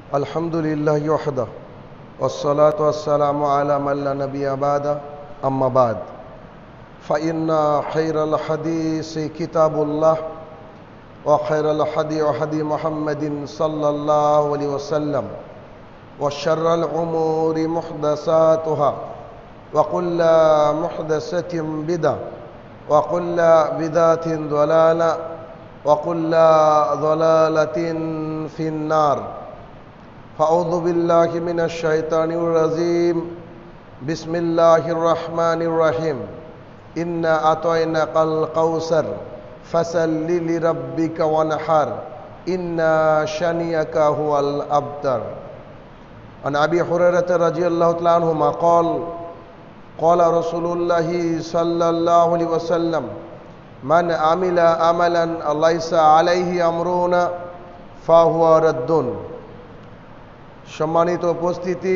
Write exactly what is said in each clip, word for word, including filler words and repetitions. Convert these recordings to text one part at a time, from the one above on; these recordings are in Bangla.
अल्हम्दुलिल्लाहि वहदह वस्सलातु वस्सलामु अला मन ला नबिय्य बअदा अम्मा बाद फ़इन्ना खैरल हदीसी किताबुल्लाह व खैरल हदी हदी मुहम्मदिन सल्लल्लाहु अलैहि वसल्लम व शर्रल उमूरि मुहदसातुहा व कुल्लु मुहदसतिन बिदअह व कुल्लु बिदअतिन दलाला व कुल्लु दलालतिन फिन्नार। फ़अऊज़ु बिल्लाहि मिनश शैतानिर रजीम। बिस्मिल्लाहिर रहमानिर रहीम। इन्ना अतैनाकल कौसर फसल्लि लिरब्बिका वनहर इन्ना शानिअका हुवल अब्तर। अन अबी हुरैरह रज़ियल्लाहु तआला अन्हुमा क़ाल क़ाल रसूलुल्लाहि सल्लल्लाहु अलैहि वसल्लम मन आमिला अमलन लैसा अलैहि अमरुना फाहुवा रद्दुन। सम्मानित उपस्थिति,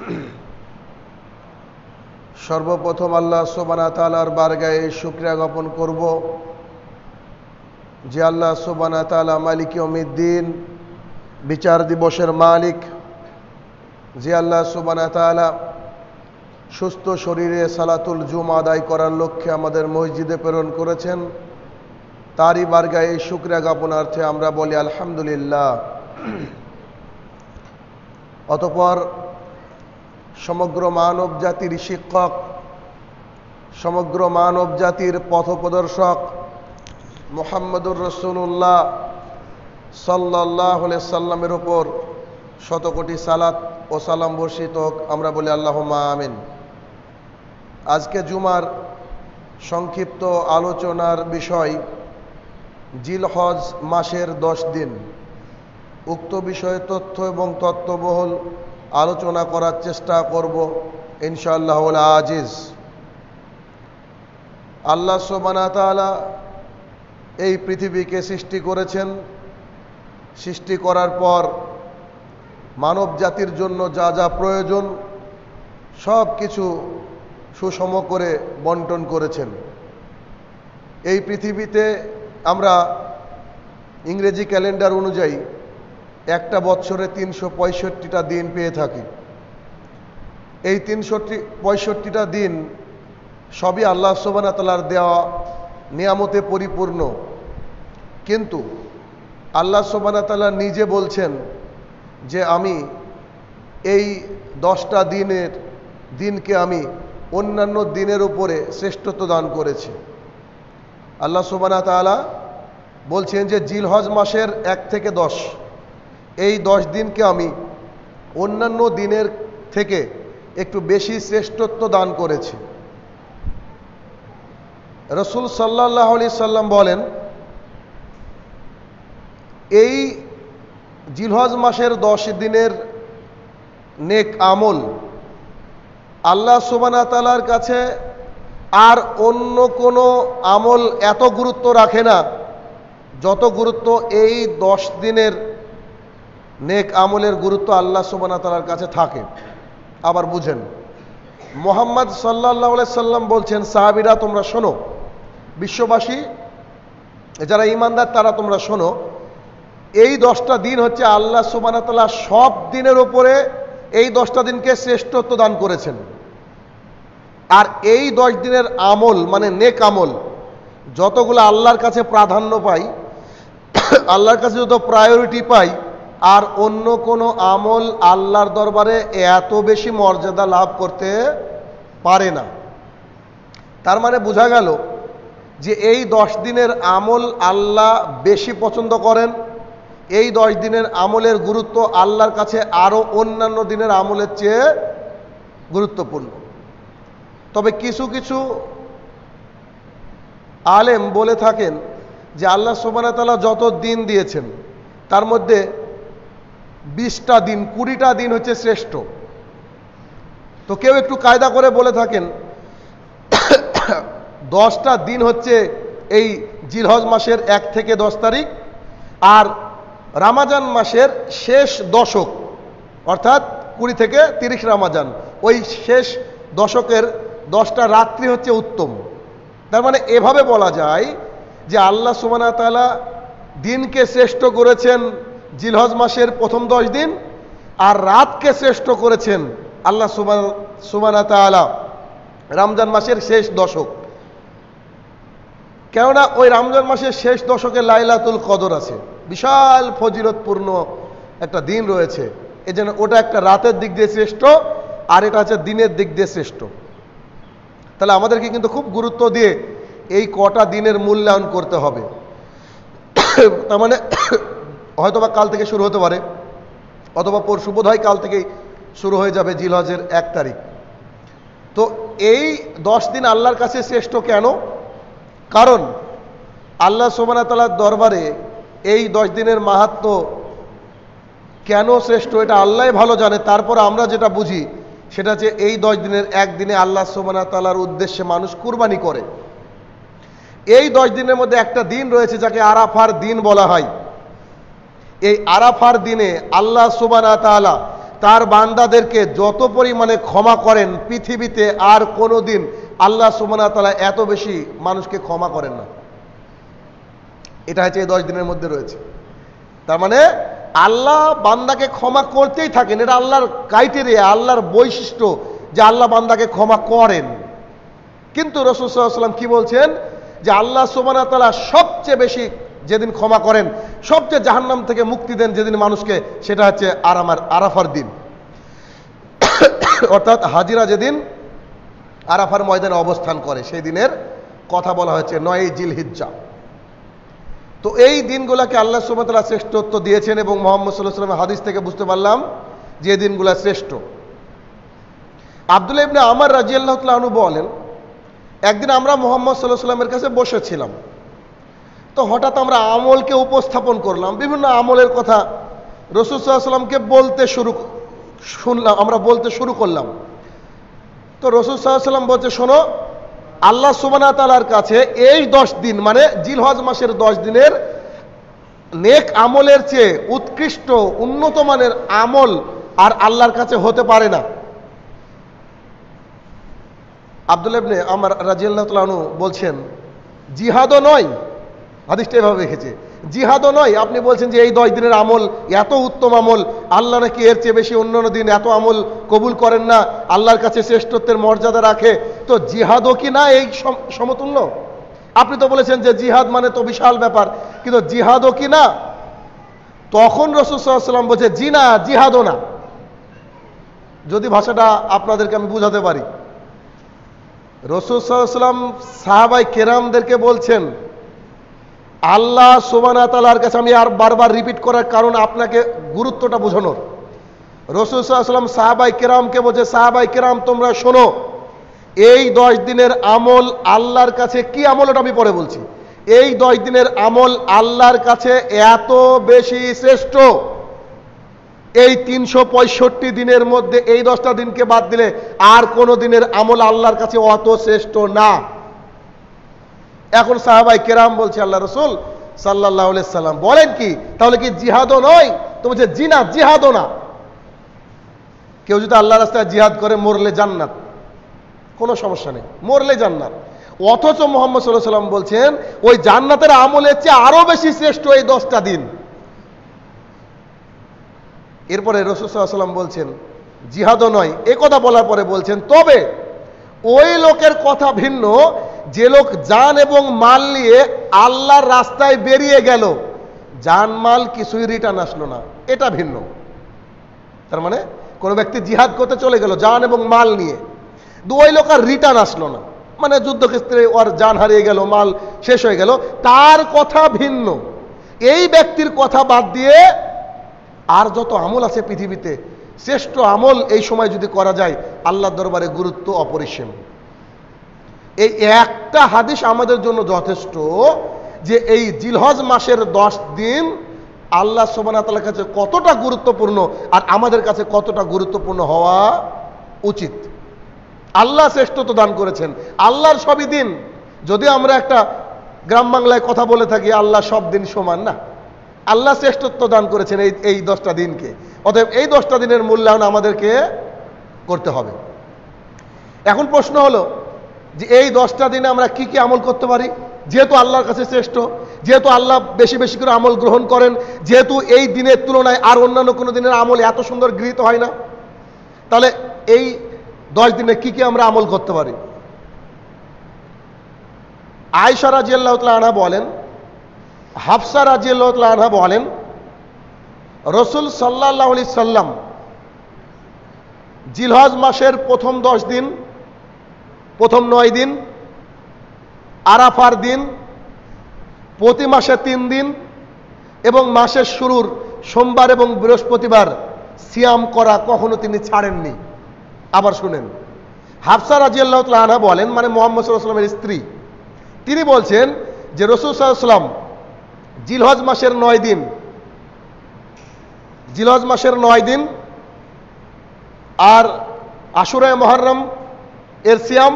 सर्वप्रथम आल्लाह सुबहानाहु व ताआलार बारगाहे शुक्रिया ज्ञापन करब जे आल्लाह सुबहानाहु व ताआला मालिक यौमिद्दीन বিচার দিবসের মালিক, যে আল্লাহ সুবহানাহু व তাআলা সুস্থ শরীরে সালাতুল জুমা আদায় করার লক্ষ্যে আমাদের মসজিদে প্রেরণ করেছেন, তারই বারগাহে শুকরিয়া জ্ঞাপনার্থে আমরা বলি আলহামদুলিল্লাহ। অতঃপর সমগ্র মানব জাতির শিক্ষক, সমগ্র মানব জাতির পথপ্রদর্শক মুহাম্মদুর রাসূলুল্লাহ সাল্লাল্লাহু আলাইহি সাল্লামের উপর শতকোটি সালাত ও সালাম বর্ষিত হোক, আমরা বলি আল্লাহুম্মা আমিন। আজকে জুমার সংক্ষিপ্ত আলোচনার বিষয় জিলহজ মাসের দশ দিন। উক্ত বিষয়ে তথ্য এবং তত্ত্ববহুল আলোচনা করার চেষ্টা করব ইনশাআল্লাহুল আজিজ। আল্লাহ সুবহানাহু ওয়া তাআলা এই পৃথিবীকে সৃষ্টি করেছেন। সৃষ্টি করার পর মানব জাতির জন্য যা যা প্রয়োজন সব কিছু সুষম করে বন্টন করেছেন। এই পৃথিবীতে আমরা ইংরেজি ক্যালেন্ডার অনুযায়ী একটা বছরে তিনশো পঁয়ষট্টিটা দিন পেয়ে থাকি। এই তিনশো পঁয়ষট্টিটা দিন সবই আল্লাহ সুবহানাহু ওয়া তাআলার দেওয়া নিয়ামতে পরিপূর্ণ, কিন্তু আল্লাহ সুবহানাহু ওয়া তাআলা নিজে বলছেন যে আমি এই দশটা দিনের দিনকে আমি অন্যান্য দিনের উপরে শ্রেষ্ঠত্ব দান করেছি। আল্লাহ সুবহানাহু ওয়া তাআলা বলছেন যে জিলহজ মাসের এক থেকে দশ এই দশ দিনকে আমি অন্যান্য দিনের থেকে একটু বেশি শ্রেষ্ঠত্ব দান করেছি। রাসূল সাল্লাল্লাহু আলাইহি সাল্লাম বলেন, এই জিলহজ মাসের দশ দিনের নেক আমল আল্লাহ সুবহানাহু ওয়া তাআলার কাছে আর অন্য কোনো আমল এত গুরুত্ব রাখে না যত গুরুত্ব এই দশ দিনের নেক আমলের গুরুত্ব আল্লাহ সুবহানাহু ওয়া তাআলার কাছে থাকে। আবার বুঝেন, মুহাম্মদ সাল্লাল্লাহু আলাইহি সাল্লাম বলছেন, সাহাবীরা তোমরা শোনো, বিশ্ববাসী যারা ঈমানদার তারা তোমরা শোনো, এই দশটা দিন হচ্ছে আল্লাহ সুবহানাহু ওয়া তাআলা সব দিনের উপরে এই দশটা দিনকে শ্রেষ্ঠত্ব দান করেছেন। আর এই দশ দিনের আমল মানে নেক আমল যতগুলো আল্লাহর কাছে প্রাধান্য পাই, আল্লাহর কাছে যত প্রায়োরিটি পাই, আর অন্য কোনো আমল আল্লাহর দরবারে এত বেশি মর্যাদা লাভ করতে পারে না। তার মানে বোঝা গেল যে এই দশ দিনের আমল আল্লাহ বেশি পছন্দ করেন। এই দশ দিনের আমলের গুরুত্ব আল্লাহর কাছে আরও অন্যান্য দিনের আমলের চেয়ে গুরুত্বপূর্ণ। তবে কিছু কিছু আলেম বলে থাকেন যে আল্লাহ সুবহানাহু ওয়া তাআলা যত দিন দিয়েছেন তার মধ্যে বিশটা দিন কুড়িটা দিন হচ্ছে শ্রেষ্ঠ। তো কেউ একটু কায়দা করে বলে থাকেন দশটা দিন হচ্ছে এই জিলহজ মাসের এক থেকে দশ তারিখ, আর রামাজান মাসের শেষ দশক অর্থাৎ কুড়ি থেকে তিরিশ রামাজান, ওই শেষ দশকের দশটা রাত্রি হচ্ছে উত্তম। তার মানে এভাবে বলা যায় যে আল্লাহ সুবহানাহু ওয়া তাআলা দিনকে শ্রেষ্ঠ করেছেন জিলহজ মাসের প্রথম দশ দিন, আর রাতকে শ্রেষ্ঠ করেছেন আল্লাহ সুবহানাহু ওয়া তাআলা রমজান মাসের শেষ দশক। কেননা ওই রমজান মাসের শেষ দশকে লাইলাতুল কদর আছে, বিশাল ফজিলতপূর্ণ একটা দিন রয়েছে। এই জন্য ওটা একটা রাতের দিক দিয়ে শ্রেষ্ঠ, আর এটা হচ্ছে দিনের দিক দিয়ে শ্রেষ্ঠ। তাহলে আমাদেরকে কিন্তু খুব গুরুত্ব দিয়ে এই কটা দিনের মূল্যায়ন করতে হবে। তার মানে হয়তোবা কাল থেকে শুরু হতে পারে, অথবা পরশু, বোধ হয় কাল থেকেই শুরু হয়ে যাবে জিলহজের এক তারিখ। তো এই দশ দিন আল্লাহর কাছে শ্রেষ্ঠ কেন? কারণ আল্লাহ সুবহানাহু ওয়া তাআলার দরবারে এই দশ দিনের মাহাত্ম্য কেন শ্রেষ্ঠ এটা আল্লাহই ভালো জানে। তারপর আমরা যেটা বুঝি সেটা হচ্ছে এই দশ দিনের একদিনে আল্লাহ সুবহানাহু ওয়া তাআলার উদ্দেশ্যে মানুষ কুরবানি করে। এই দশ দিনের মধ্যে একটা দিন রয়েছে যাকে আরাফার দিন বলা হয়। এই আরাফার দিনে আল্লাহ সুবহানাহু ওয়া তাআলা তার বান্দাদেরকে যত পরিমাণে ক্ষমা করেন, পৃথিবীতে আর কোনো দিন আল্লাহ সুবহানাহু ওয়া তাআলা এত বেশি মানুষকে ক্ষমা করেন না। এটা হচ্ছে এই দশ দিনের মধ্যে রয়েছে। তার মানে আল্লাহ বান্দাকে ক্ষমা করতেই থাকেন, এটা আল্লাহর ক্রাইটেরিয়া, আল্লাহর বৈশিষ্ট্য যে আল্লাহ বান্দাকে ক্ষমা করেন। কিন্তু রাসূল সাল্লাল্লাহু আলাইহি ওয়াসাল্লাম কি বলছেন? যে আল্লাহ সুবহানাহু ওয়া তাআলা সবচেয়ে বেশি যেদিন ক্ষমা করেন, সবচেয়ে জাহান্নাম থেকে মুক্তি দেন যেদিন মানুষকে, সেটা হচ্ছে আরামার আরাফার দিন। অর্থাৎ হাজিরা যেদিন আরাফার ময়দানে অবস্থান করে সেই দিনের কথা বলা হয়েছে, নয় জিলহিজ্জা। তো এই দিনগুলোকে আল্লাহ সুবহানাহু ওয়া তাআলা শ্রেষ্ঠত্ব দিয়েছেন এবং মুহাম্মদ সাল্লাল্লাহু আলাইহি ওয়াসাল্লামের হাদিস থেকে বুঝতে পারলাম যে এই দিনগুলো শ্রেষ্ঠ। আব্দুল্লাহ ইবনে আমর রাদিয়াল্লাহু তাআলা আনহু বলেন, একদিন আমরা মুহাম্মদ সাল্লাল্লাহু আলাইহি ওয়াসাল্লামের কাছে বসেছিলাম। তো হঠাৎ আমরা আমলকে উপস্থাপন করলাম, বিভিন্ন আমলের কথা রাসূল সাল্লাল্লাহু আলাইহি ওয়াসাল্লামকে বলতে শুরু শুনলাম, আমরা বলতে শুরু করলাম। তো রাসূল সাল্লাল্লাহু আলাইহি ওয়াসাল্লাম বলছে, শোনো, আল্লাহ সুবহানাহু ওয়া তাআলার কাছে এই দশ দিন মানে জিলহজ মাসের দশ দিনের নেক আমলের চেয়ে উৎকৃষ্ট উন্নত মানের আমল আর আল্লাহর কাছে হতে পারে না। আব্দুল্লাহ ইবনে আমর রাদিয়াল্লাহু তাআলা আনহু বলছেন, জিহাদও নয়, হাদিসটা এভাবে রেখেছে, জিহাদও নয়, আপনি বলছেন যে এই দশ দিনের আমল এত উত্তম আমল, আল্লাহ নাকি এর চেয়ে বেশি অন্যান্য দিন এত আমল কবুল করেন না, আল্লাহর কাছে শ্রেষ্ঠত্বের মর্যাদা রাখে, তো জিহাদও কি না এই সমতুল্য? আপনি তো বলেছেন যে জিহাদ মানে তো বিশাল ব্যাপার, কিন্তু জিহাদও কি না? তখন রাসূল সাল্লাল্লাহু আলাইহি ওয়াসাল্লাম বলছে, জি না, জিহাদও না। যদি ভাষাটা আপনাদেরকে আমি বুঝাতে পারি, রাসূল সাল্লাল্লাহু আলাইহি ওয়াসাল্লাম সাহাবায়ে কেরামদেরকে বলছেন, আল্লাহ সুবহানাহু ওয়া তাআলার কাছে, আমি আর বারবার রিপিট করার কারণ আপনাকে গুরুত্বটা বোঝানোর। রাসূল সাল্লাল্লাহু আলাইহি ওয়াসাল্লাম সাহাবায়ে কেরামকে বলছে, সাহাবায়ে কেরাম তোমরা শোনো, এই দশ দিনের আমল আল্লাহর কাছে কি আমল ওটা আমি পরে বলছি। এই দশ দিনের আমল আল্লাহর কাছে এত বেশি শ্রেষ্ঠ, এই তিনশো পঁয়ষট্টি দিনের মধ্যে এই দশটা দিনকে বাদ দিলে আর কোনো দিনের আমল আল্লাহর কাছে অত শ্রেষ্ঠ না। এখন সাহাবায়ে কেরাম বলছে, আল্লাহ রাসূল সাল্লাল্লাহু আলাইহি সাল্লাম বলেন কি, তাহলে কি জিহাদও নয়? তো বলছে, জি না, জিহাদও না। কেউ যদি আল্লাহর রাস্তায় জিহাদ করে মরলে জান্নাত, কোনো সমস্যা নেই, মরলে জান্নাত। অথচ মুহাম্মদ সাল্লাল্লাহু আলাইহি সাল্লাম বলছেন ওই জান্নাতের আমলের চেয়ে আরো বেশি শ্রেষ্ঠ এই দশটা দিন। এরপরে রাসূল সাল্লাল্লাহু আলাইহি সাল্লাম বলছেন জিহাদও নয়, এই কথা বলার পরে বলছেন, তবে ওই লোকের কথা ভিন্ন যে লোক জান এবং মাল নিয়ে আল্লাহর রাস্তায় বেরিয়ে গেল, জান মাল কিছুই রিটার্ন আসলো না, এটা ভিন্ন। তার মানে কোন ব্যক্তি জিহাদ করতে চলে গেল জান এবং মাল নিয়ে, ওই লোক আর রিটার্ন আসলো না, মানে যুদ্ধক্ষেত্রে ওর জান হারিয়ে গেল, মাল শেষ হয়ে গেল, তার কথা ভিন্ন। এই ব্যক্তির কথা বাদ দিয়ে আর যত আমল আছে পৃথিবীতে, শ্রেষ্ঠ আমল এই সময় যদি করা যায় আল্লাহর দরবারে গুরুত্ব অপরিসীম। এই একটা হাদিস আমাদের জন্য যথেষ্ট যে এই জিলহজ মাসের দশ দিন আল্লাহ সুবহানাহু ওয়া তাআলার কাছে কতটা গুরুত্বপূর্ণ আর আমাদের কাছে কতটা গুরুত্বপূর্ণ হওয়া উচিত। আল্লাহ শ্রেষ্ঠত্ব দান করেছেন, আল্লাহর সবই দিন। যদি আমরা একটা গ্রাম বাংলায় কথা বলে থাকি আল্লাহ সব দিন সমান, না, আল্লাহ শ্রেষ্ঠত্ব দান করেছেন এই এই দশটা দিনকে। অতএব এই দশটা দিনের মূল্যায়ন আমাদেরকে করতে হবে। এখন প্রশ্ন হলো যে এই দশটা দিনে আমরা কি কি আমল করতে পারি? যেহেতু আল্লাহর কাছে শ্রেষ্ঠ, যেহেতু আল্লাহ বেশি বেশি করে আমল গ্রহণ করেন, যেহেতু এই দিনের তুলনায় আর অন্যান্য কোনো দিনের আমল এত সুন্দর গৃহীত হয় না, তাহলে এই দশ দিনে কি কি আমরা আমল করতে পারি? আয়েশা রাদিয়াল্লাহু তাআলা আনহা বলেন, হাফসা রাদিয়াল্লাহু তাআলা আনহা বলেন, রাসূল সাল্লাল্লাহু আলাইহি সাল্লাম জিলহজ মাসের প্রথম দশ দিন, প্রথম নয় দিন, আরাফার দিন, প্রতি মাসে তিন দিন এবং মাসের শুরুর সোমবার এবং বৃহস্পতিবার সিয়াম করা কখনো তিনি ছাড়েননি। আবার শুনেন, হাফসা রাদিয়াল্লাহু তাআলা আনহা বলেন, মানে মুহাম্মদ সাল্লাল্লাহু আলাইহি ওয়াসাল্লামের স্ত্রী, তিনি বলছেন যে রাসূল সাল্লাল্লাহু আলাইহি ওয়াসাল্লাম জিলহজ মাসের নয় দিন, জিলহজ মাসের নয় দিন আর আশুরা মুহররম এর সিয়াম,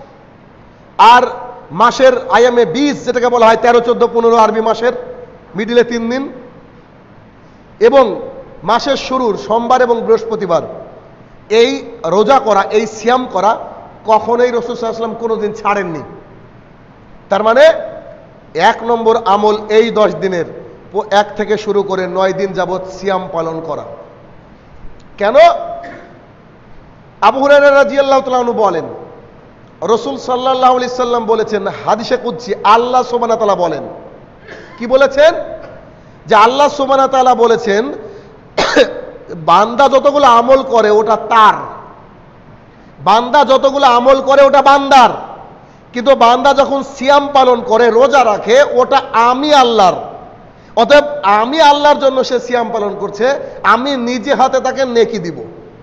আর মাসের আয়ামে বিশ যেটাকে বলা হয় তেরো চোদ্দ পনেরো আরবি মাসের মিডিলে তিন দিন, এবং মাসের শুরুর সোমবার এবং বৃহস্পতিবার এই রোজা করা, এই সিয়াম করা কখনোই রাসূল সাল্লাল্লাহু আলাইহি ওয়াসাল্লাম কোনোদিন ছাড়েননি। তার মানে এক নম্বর আমল এই দশ দিনের এক থেকে শুরু করে নয় দিন যাবৎ সিয়াম পালন করা। কেন? আবু হুরায়রা রাদিয়াল্লাহু তাআলা আনহু বলেন, রাসূল সাল্লাল্লাহু আলাইহি সাল্লাম বলেছেন, হাদিসে কুদসি, আল্লাহ সুবহানাহু ওয়া তাআলা বলেন, কি বলেছেন? যে আল্লাহ সুবহানাহু ওয়া তাআলা বলেছেন, বান্দা যতগুলো আমল করে ওটা তার, বান্দা যতগুলো আমল করে ওটা বান্দার, কিন্তু বান্দা যখন সিয়াম পালন করে, রোজা রাখে, ওটা আমি আল্লাহর। অতএব আমি আল্লাহর জন্য সে সিয়াম পালন করছে, আমি নিজে হাতে তাকে নেকি দিব।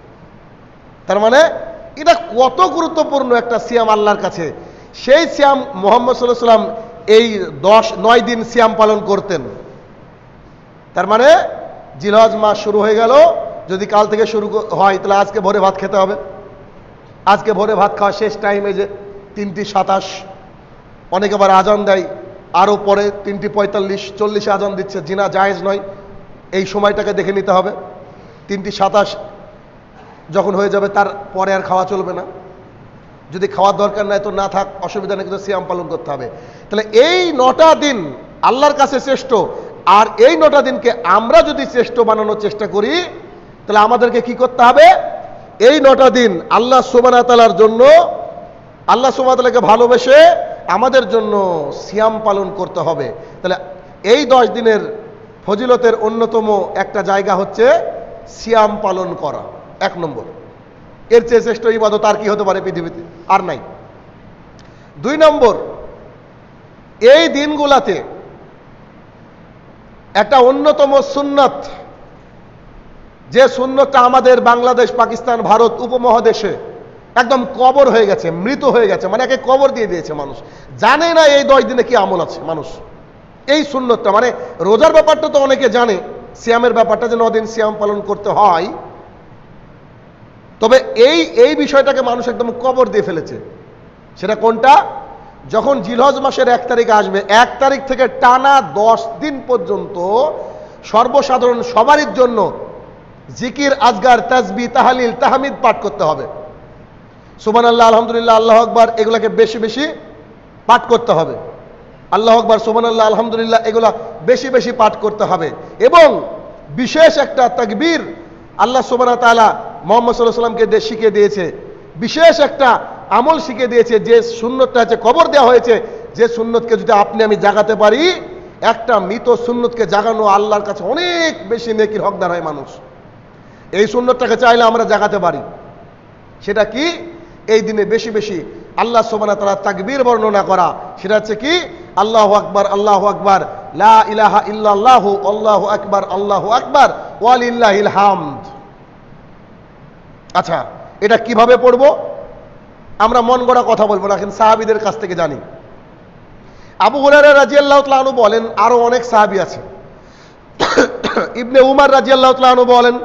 তার মানে এটা কত গুরুত্বপূর্ণ একটা সিয়াম আল্লাহর কাছে। সেই সিয়াম মুহাম্মদ সাল্লাল্লাহু আলাইহি ওয়াসাল্লাম এই দশ নয় দিন সিয়াম পালন করতেন। তার মানে জিলহজ মাস শুরু হয়ে গেল, যদি কাল থেকে শুরু হয় তাহলে আজকে ভোরে ভাত খেতে হবে। আজকে ভোরে ভাত খাওয়া শেষ টাইমে যে তিনটি সাতাশ, অনেকে আবার আজান দেয় আরও পরে তিনটি পঁয়তাল্লিশ চল্লিশে আজান দিচ্ছে, জিনা জায়েজ নয়, এই সময়টাকে দেখে নিতে হবে। তিনটি সাতাশ যখন হয়ে যাবে তার পরে আর খাওয়া চলবে না, যদি খাওয়ার দরকার নাই তো না থাক, অসুবিধা নেই, কিন্তু সিয়াম পালন করতে হবে। তাহলে এই নটা দিন আল্লাহর কাছে শ্রেষ্ঠ, আর এই নটা দিনকে আমরা যদি শ্রেষ্ঠ বানানোর চেষ্টা করি তাহলে আমাদেরকে কি করতে হবে? এই নটা দিন আল্লাহ সুবহানাহু ওয়া তাআলার জন্য, আল্লাহ সুবহানাহু ওয়া তাআলাকে ভালোবেসে আমাদের জন্য সিয়াম পালন করতে হবে। তাহলে এই দশ দিনের ফজিলতের অন্যতম একটা জায়গা হচ্ছে সিয়াম পালন করা, এক নম্বর। এর চেয়ে শ্রেষ্ঠ ইবাদত আর কি হতে পারে পৃথিবীতে? আর নাই। দুই নম্বর, এই দিনগুলাতে একটা অন্যতম সুন্নাত, যে সুন্নতটা আমাদের বাংলাদেশ, পাকিস্তান, ভারত উপমহাদেশে একদম কবর হয়ে গেছে, মৃত হয়ে গেছে, মানে একে কবর দিয়ে দিয়েছে মানুষ, জানে না এই দশ দিনে কি আমল আছে মানুষ। এই সুন্নতটা, মানে রোজার ব্যাপারটা তো অনেকে জানে, সিয়ামের ব্যাপারটা যে নদিন সিয়াম পালন করতে হয়, তবে এই এই বিষয়টাকে মানুষ একদম কবর দিয়ে ফেলেছে। সেটা কোনটা? যখন জিলহজ মাসের এক তারিখ আসবে, এক তারিখ থেকে টানা দশ দিন পর্যন্ত সর্বসাধারণ সবারই জন্য জিকির, আজগার, তাসবিহ, তাহলিল, তাহমিদ পাঠ করতে হবে। সুবহানাল্লাহ, আলহামদুলিল্লাহ, আল্লাহু আকবার, এগুলাকে বেশি বেশি পাঠ করতে হবে। আল্লাহু আকবার, সুবহানাল্লাহ, আলহামদুলিল্লাহ, এগুলা বেশি বেশি পাঠ করতে হবে। এবং বিশেষ একটা তাকবীর আল্লাহ সুবহানাহু ওয়া তাআলা মুহাম্মদ সাল্লাল্লাহু আলাইহি ওয়াসাল্লামকে শিখিয়ে দিয়েছে, বিশেষ একটা আমল শিখিয়ে দিয়েছে, যে সুন্নতটা আছে কবর দেওয়া হয়েছে, যে সুন্নতকে যদি আপনি আমি জাগাতে পারি, একটা মৃত সুন্নতকে জাগানো আল্লাহর কাছে অনেক বেশি নেকির হকদার হয় মানুষ। এই সুন্নতটাকে চাইলে আমরা জাগাতে পারি। সেটা কি? এই দিনে বেশি বেশি আল্লাহ সুবহানাহু ওয়া তাআলা তাকবীর বর্ণনা করা। সেটা হচ্ছে কি? আল্লাহু আকবার, আল্লাহু আকবার, লা ইলাহা ইল্লাল্লাহু, আল্লাহু আকবার, আল্লাহু আকবার, ওয়া লিল্লাহিল হামদ। আচ্ছা, এটা কিভাবে পড়বো? আমরা মন গড়া কথা বলবো না, কিন্তু সাহাবীদের কাছ থেকে জানি। আবু হুরায়রা রাদিয়াল্লাহু তাআলা আনহু বলেন, আরো অনেক সাহাবী আছে। ইবনে উমর রাদিয়াল্লাহু তাআলা আনহু বলেন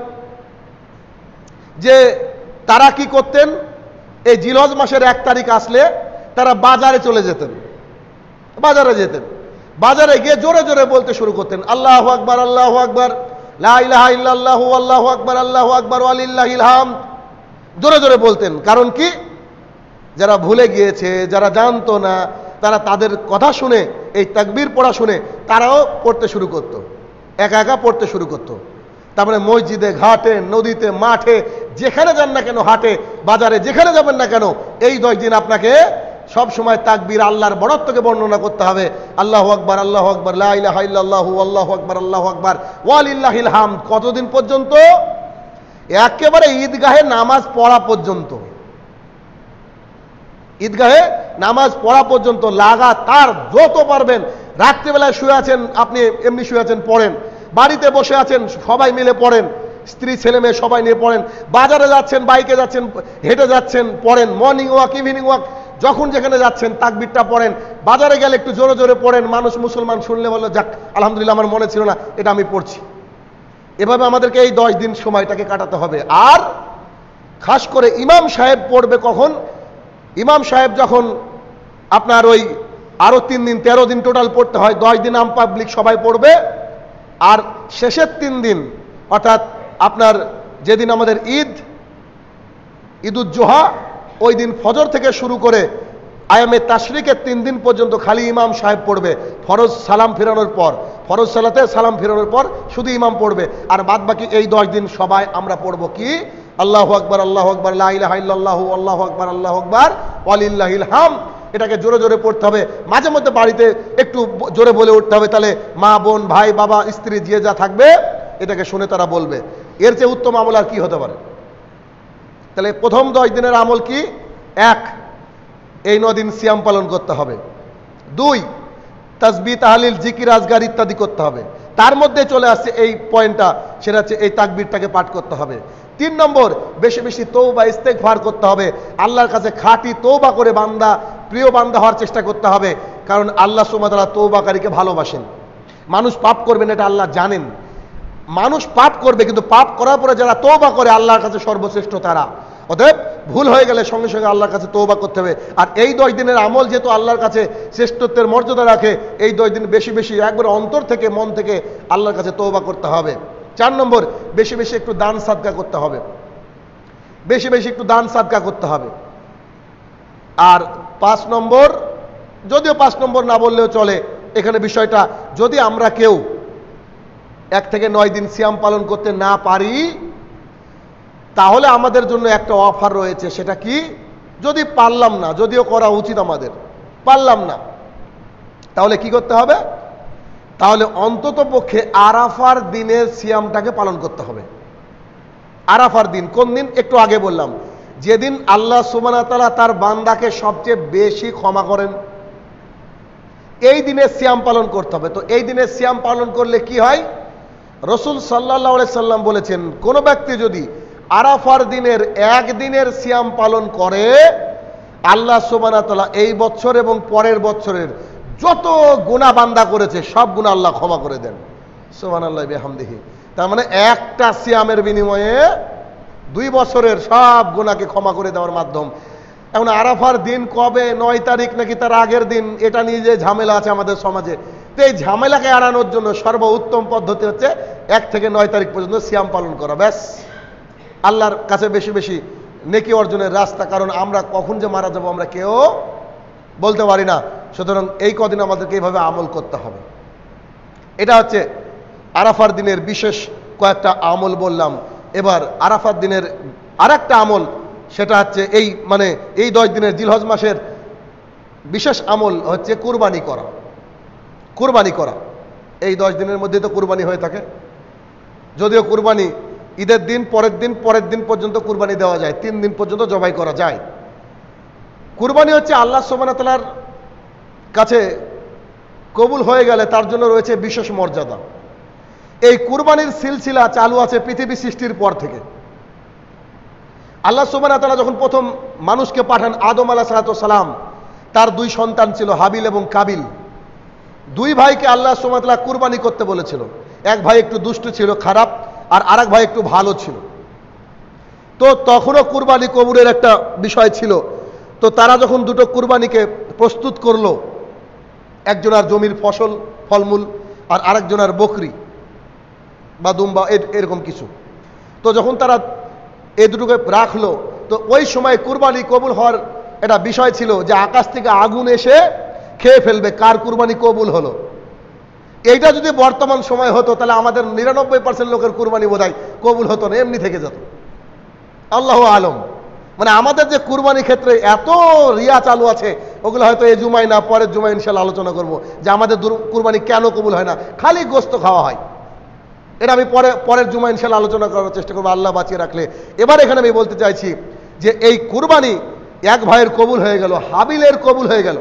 যে তারা কি করতেন, এই জিলহজ মাসের এক তারিখ আসলে তারা বাজারে চলে যেতেন, বাজারে যেতেন, বাজারে গিয়ে জোরে জোরে বলতে শুরু করতেন, আল্লাহু আকবার, আল্লাহু আকবার, লা ইলাহা ইল্লাল্লাহু, আল্লাহু আকবার, আল্লাহু আকবার, ওয়া লিল্লাহিল হামদ। জোরে জোরে বলতেন। কারণ কি? যারা ভুলে গিয়েছে, যারা জানতো না, তারা তাদের কথা শুনে, এই তাকবীর পড়া শুনে তারাও পড়তে শুরু করত, একা একা পড়তে শুরু করত। তার মানে মসজিদে, ঘাটে, নদীতে, মাঠে, যেখানে যান না কেন, হাটে বাজারে যেখানে যাবেন না কেন, এই দশ দিন আপনাকে সব সময় তাকবীর, আল্লাহর বড়ত্বকে বর্ণনা করতে হবে। আল্লাহু আকবার, আল্লাহু আকবার, লা ইলাহা ইল্লাল্লাহু, আল্লাহু আকবার, আল্লাহু আকবার, ওয়ালিল্লাহিল হামদ। কতদিন পর্যন্ত? একেবারে ঈদগাহে নামাজ পড়া পর্যন্ত। ঈদগাহে নামাজ পড়া পর্যন্ত লাগাতার যত পারবেন। রাত্রিবেলায় শুয়ে আছেন আপনি, এমনি শুয়ে আছেন, পড়েন। বাড়িতে বসে আছেন, সবাই মিলে পড়েন, স্ত্রী ছেলে মেয়ে সবাই নিয়ে পড়েন। বাজারে যাচ্ছেন, বাইকে যাচ্ছেন, হেঁটে যাচ্ছেন, পড়েন। মর্নিং ওয়াক, ইভিনিং ওয়াক, যখন যেখানে যাচ্ছেন তাকবীরটা পড়েন। বাজারে গেলে একটু জোরে জোরে পড়েন। মানুষ, মুসলমান শুনলে বললো, যাক আলহামদুলিল্লাহ, আমার মনে ছিল না, এটা আমি পড়ছি। এভাবে আমাদেরকে এই দশ দিন সময়টাকে কাটাতে হবে। আর খাস করে ইমাম সাহেব পড়বে কখন? ইমাম সাহেব যখন আপনার ওই আরো তিন দিন, তেরো দিন টোটাল পড়তে হয়। দশ দিন আম পাবলিক সবাই পড়বে, আর শেষের তিন দিন অর্থাৎ আপনার যেদিন আমাদের ঈদ, ঈদুজ্জোহা, ওই দিন ফজর থেকে শুরু করে আয়ামে তাশরিকের তিন দিন পর্যন্ত খালি ইমাম সাহেব পড়বে। ফরজ সালাম ফেরানোর পর, ফরজ সালাতে সালাম ফেরানোর পর শুধু ইমাম পড়বে। আর বাদ বাকি এই দশ দিন সবাই আমরা পড়বো কি? আল্লাহু আকবার, আল্লাহু আকবার, লা ইলাহা ইল্লাল্লাহু, আল্লাহু আকবার, আল্লাহু আকবার, ওয়ালিল্লাহিল হামদ। এটাকে জোরে জোরে পড়তে হবে। মাঝে মধ্যে বাড়িতে একটু জোরে বলে উঠতে হবে, তাহলে মা, বোন, ভাই, বাবা, স্ত্রী যে যা থাকবে এটাকে শুনে তারা বলবে। এর চেয়ে উত্তম আমল আর কি হতে পারে? তাহলে প্রথম দশ দিনের আমল কি? এক, এই নদিন সিয়াম পালন করতে হবে। দুই, তাসবিহ, তাহলিল, জিকির, আজগার ইত্যাদি করতে হবে। তার মধ্যে চলে আসছে এই পয়েন্টটা, সেটা হচ্ছে এই তাকবীরটাকে পাঠ করতে হবে। তিন নম্বর, বেশি বেশি তওবা ইস্তেগফার করতে হবে। আল্লাহর কাছে খাঁটি তওবা করে বান্দা, প্রিয় বান্দা হওয়ার চেষ্টা করতে হবে। কারণ আল্লাহ সুবহানাহু ওয়া তাআলা তওবাকারীকে ভালোবাসেন। মানুষ পাপ করবেন এটা আল্লাহ জানেন। মানুষ পাপ করবে, কিন্তু পাপ করার পরে যারা তওবা করে আল্লাহর কাছে সর্বশ্রেষ্ঠ তারা। অতএব ভুল হয়ে গেলে সঙ্গে সঙ্গে আল্লাহর কাছে তওবা করতে হবে। আর এই দশ দিনের আমল যেহেতু আল্লাহর কাছে শ্রেষ্ঠত্বের মর্যাদা রাখে, এই দশ দিন বেশি বেশি একবার অন্তর থেকে, মন থেকে আল্লাহর কাছে তওবা করতে হবে। চার নম্বর, বেশি বেশি একটু দান সাদকা করতে হবে। বেশি বেশি একটু দান সাদকা করতে হবে। আর পাঁচ নম্বর, যদিও পাঁচ নম্বর না বললেও চলে, এখানে বিষয়টা, যদি আমরা কেউ এক থেকে নয় দিন সিয়াম পালন করতে না পারি, তাহলে আমাদের জন্য একটা অফার রয়েছে। সেটা কি? যদি পারলাম না, যদিও করা উচিত আমাদের, পারলাম না, তাহলে কি করতে হবে? তাহলে অন্তত পক্ষে আরাফার দিনের সিয়ামটাকে পালন করতে হবে। আরাফার দিন কোন দিন? একটু আগে বললাম, যেদিন আল্লাহ সুবহানাহু ওয়া তাআলা তার বান্দাকে সবচেয়ে বেশি ক্ষমা করেন, এই দিনে সিয়াম পালন করতে হবে। তো এই দিনে সিয়াম পালন করলে কি হয়? রাসূল সাল্লাল্লাহু আলাইহি সাল্লাম বলেছেন, কোন ব্যক্তি যদি আরাফার দিনের একদিনের সিয়াম পালন করে, আল্লাহ সুবহানাহু ওয়া তাআলা এই বছর এবং পরের বছরের যত গুনাহ বান্দা করেছে সব গুনাহ আল্লাহ ক্ষমা করে দেন। সুবহানাল্লাহি ওয়া বিহামদিহি। তার মানে একটা সিয়ামের বিনিময়ে দুই বছরের সব গুনাহকে ক্ষমা করে দেওয়ার মাধ্যম। এখন আরাফার দিন কবে, নয় তারিখ নাকি তার আগের দিন, এটা নিয়ে যে ঝামেলা আছে আমাদের সমাজে, তো এই ঝামেলাকে এড়ানোর জন্য সর্বোত্তম পদ্ধতি হচ্ছে এক থেকে নয় তারিখ পর্যন্ত সিয়াম পালন করা। ব্যাস, আল্লাহর কাছে বেশি বেশি নেকি অর্জনের রাস্তা। কারণ আমরা কখন যে মারা যাবো আমরা কেউ বলতে পারি না। সুতরাং এই কদিন আমাদেরকে এইভাবে আমল করতে হবে। এটা হচ্ছে আরাফার দিনের বিশেষ কয়েকটা আমল বললাম। এবার আরাফার দিনের আর একটা আমল, সেটা হচ্ছে এই মানে এই দশ দিনের জিলহজ মাসের বিশেষ আমল হচ্ছে কুরবানি করা। কুরবানি করা এই দশ দিনের মধ্যে তো কুরবানি হয়ে থাকে। যদিও কুরবানি ঈদের দিন, পরের দিন, পরের দিন পর্যন্ত কুরবানি দেওয়া যায়, তিন দিন পর্যন্ত জবাই করা যায়। কুরবানি হচ্ছে আল্লাহ সুবহানাহু ওয়া তাআলার কাছে কবুল হয়ে গেলে তার জন্য রয়েছে বিশেষ মর্যাদা। এই কুরবানির সিলসিলা চালু আছে পৃথিবী সৃষ্টির পর থেকে। আল্লাহ সুবহানাহু ওয়া তাআলা যখন প্রথম মানুষকে পাঠান, আদম আলাইহিস সালাম, তার দুই সন্তান ছিল, হাবিল এবং কাবিল। দুই ভাইকে আল্লাহ সুবহানাহু ওয়া তাআলা কুরবানি করতে বলেছিল। এক ভাই একটু দুষ্ট ছিল, খারাপ, আর আরেক ভাই একটু ভালো ছিল। তো তখনও কুরবানি কবুলের একটা বিষয় ছিল। তো তারা যখন দুটো কুরবানিকে প্রস্তুত করলো, একজনের জমির ফসল, ফলমূল, আর আরেকজনের বকরি বা দুম্বা, এরকম কিছু। তো যখন তারা এই দুটোকে রাখলো, তো ওই সময় কুরবানি কবুল হওয়ার একটা বিষয় ছিল যে আকাশ থেকে আগুন এসে খেয়ে ফেলবে, কার কুরবানি কবুল হলো। এইটা যদি বর্তমান সময় হতো তাহলে আমাদের নিরানব্বই পার্সেন্ট লোকের কুরবানি বোধহয় কবুল হতো না, এমনি থেকে যেত। আল্লাহ আলম। মানে আমাদের যে কুরবানি ক্ষেত্রে এত রিয়া চালু আছে, ওগুলো হয়তো এই জুমাই না পরের জুমাই ইনশাল্লাহ আলোচনা করব যে আমাদের কুরবানি কেন কবুল হয় না, খালি গোস্ত খাওয়া হয়। এটা আমি পরে পরের জুমাই ইনশাল্লাহ আলোচনা করার চেষ্টা করবো, আল্লাহ বাঁচিয়ে রাখলে। এবার এখানে আমি বলতে চাইছি যে এই কুরবানি এক ভাইয়ের কবুল হয়ে গেল, হাবিলের কবুল হয়ে গেল।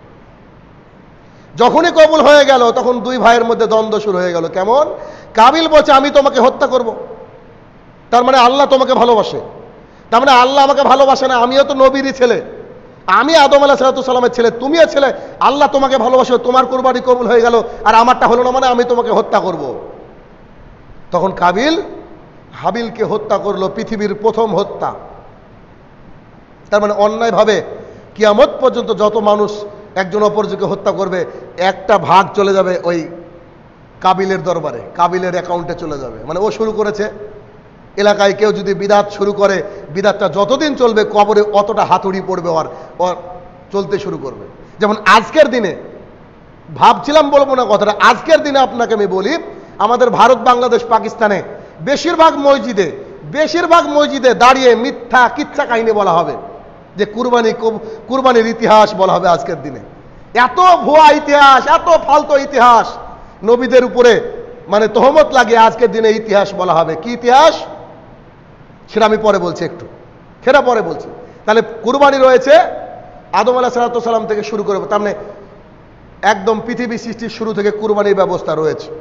যখনই কবুল হয়ে গেল তখন দুই ভাইয়ের মধ্যে দ্বন্দ্ব শুরু হয়ে গেল। কেমন? কাবিল বলছে আমি তোমাকে হত্যা করব। তার মানে আল্লাহ তোমাকে ভালোবাসে, তার মানে আল্লাহ আমাকে ভালোবাসে না, আমিও তো নবীরই ছেলে, আমি আদম আলাইহিস সালামের ছেলে, তুমিও ছেলে, আল্লাহ তোমাকে ভালোবাসে, তোমার কুরবানি কবুল হয়ে গেল আর আমারটা হলো না, মানে আমি তোমাকে হত্যা করব। তখন কাবিল হাবিলকে হত্যা করলো, পৃথিবীর প্রথম হত্যা। তার মানে অন্যায়ভাবে কিয়ামত পর্যন্ত যত মানুষ একজন অপরজনকে হত্যা করবে, একটা ভাগ চলে যাবে ওই কাবিলের দরবারে, কাবিলের অ্যাকাউন্টে চলে যাবে। মানে ও শুরু করেছে। এলাকায় কেউ যদি বিদাত শুরু করে, বিদাতটা যতদিন চলবে কবরে অতটা হাতুড়ি পড়বে, আর ওর চলতে শুরু করবে। যেমন আজকের দিনে, ভাবছিলাম বলবো না কথাটা, আজকের দিনে আপনাকে আমি বলি, আমাদের ভারত, বাংলাদেশ, পাকিস্তানে বেশিরভাগ মসজিদে বেশিরভাগ মসজিদে দাঁড়িয়ে মিথ্যা কিচ্ছা কাহিনী বলা হবে, যে কুরবানি কুরবানির ইতিহাস বলা হবে আজকের দিনে। এত ভুয়া ইতিহাস, এত ফালতু ইতিহাস নবীদের উপরে মানে তহমত লাগিয়ে আজকের দিনে ইতিহাস বলা হবে। কি ইতিহাস সেটা আমি পরে বলছি, একটু সেটা পরে বলছি। তাহলে কুরবানি রয়েছে আদম আলাইহিস সালাম থেকে শুরু করে, তার মানে একদম পৃথিবী সৃষ্টির শুরু থেকে কুরবানির ব্যবস্থা রয়েছে।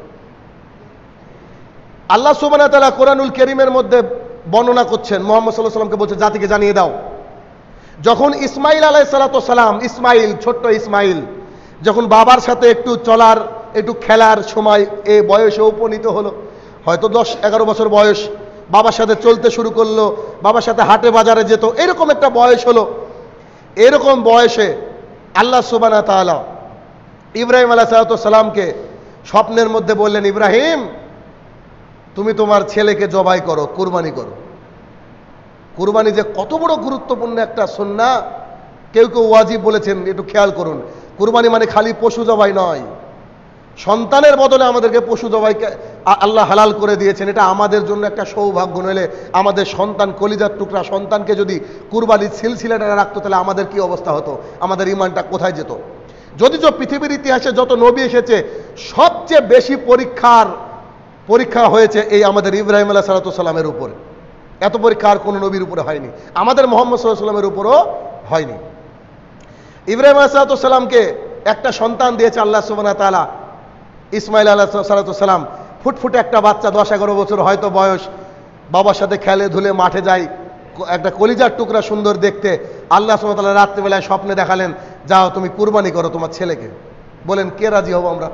আল্লাহ সুবহানাহু ওয়া তাআলা কোরআনুল কারীমের মধ্যে বর্ণনা করছেন, মুহাম্মদ সাল্লাল্লাহু আলাইহি ওয়াসাল্লামকে বলছে জাতিকে জানিয়ে দাও, যখন ইসমাইল আলাইহিস সালাম, ইসমাইল ছোট্ট ইসমাইল যখন বাবার সাথে একটু চলার, একটু খেলার সময় এ বয়সে উপনীত হলো, হয়তো দশ এগারো বছর বয়স, বাবার সাথে চলতে শুরু করলো, বাবার সাথে হাটে বাজারে যেত, এরকম একটা বয়স হলো। এরকম বয়সে আল্লাহ সুবহানাহু ওয়া তাআলা ইব্রাহিম আলাইহিস সালামকে স্বপ্নের মধ্যে বললেন, ইব্রাহিম তুমি তোমার ছেলেকে জবাই করো, কুরবানি করো। কুরবানি যে কত বড় গুরুত্বপূর্ণ একটা সুন্নাহ, কেউ কেউ ওয়াজিব বলেছেন, একটু খেয়াল করুন। কুরবানি মানে খালি পশু জবাই নয়, সন্তানের বদলে আমাদেরকে পশু জবাইকে আল্লাহ হালাল করে দিয়েছেন। এটা আমাদের জন্য একটা সৌভাগ্য। নইলে আমাদের সন্তান, কলিজার টুকরা সন্তানকে যদি কুরবানির সিলসিলাটা রাখতো তাহলে আমাদের কি অবস্থা হতো, আমাদের ইমানটা কোথায় যেত। যদিচ পৃথিবীর ইতিহাসে যত নবী এসেছে সবচেয়ে বেশি পরীক্ষার পরীক্ষা হয়েছে এই আমাদের ইব্রাহিম আলাইহিস সালামের উপরে। এত পরীক্ষা আর কোনো নবীর উপরে হয়নি, আমাদের মুহাম্মদ সাল্লাল্লাহু আলাইহি ওয়াসাল্লামের উপরও হয়নি। ইব্রাহিম আলাইহিস সালামকে একটা সন্তান দিয়েছে আল্লাহ সুবহানাহু ওয়া তাআলা, ইসমাইল আলাইহিস সালাম, ফুটফুটে একটা বাচ্চা, দশ এগারো বছর হয়তো বয়স, বাবার সাথে খেলে ধুলে মাঠে যায়, একটা কলিজার টুকরা, সুন্দর দেখতে। আল্লাহ সুবহানাহু ওয়া তাআলা রাত্রিবেলায় স্বপ্নে দেখালেন, যাও তুমি কুরবানি করো তোমার ছেলেকে। বলেন কে রাজি হব আমরা?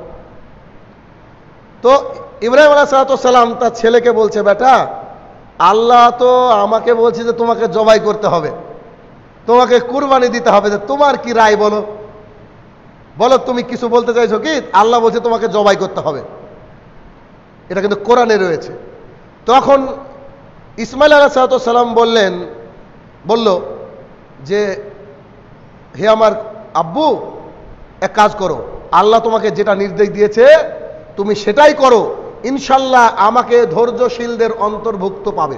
তো ইব্রাহিম আলাইহিস সালাম তার ছেলেকে বলছে, বেটা আল্লাহ তো আমাকে বলছে যে তোমাকে জবাই করতে হবে, তোমাকে কুরবানি দিতে হবে, তোমার কি রায় বলো, বলো তুমি কিছু বলতে চাইছো কি? আল্লাহ বলছে তোমাকে জবাই করতে হবে, এটা কিন্তু কোরআনে রয়েছে। তখন ইসমাইল আলাইহিস সালাম বললেন, বলল যে হে আমার আব্বু, এক কাজ করো, আল্লাহ তোমাকে যেটা নির্দেশ দিয়েছে তুমি সেটাই করো, ইনশাল্লাহ আমাকে ধৈর্যশীলদের অন্তর্ভুক্ত পাবে।